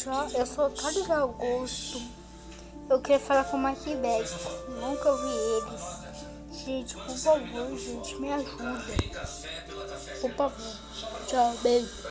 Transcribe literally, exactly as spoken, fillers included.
Tchau, eu sou o Carlos Augusto. Eu queria falar com o Mike Beck. Nunca vi eles. Gente, por favor, gente, me ajuda. Por favor. Tchau, beijo.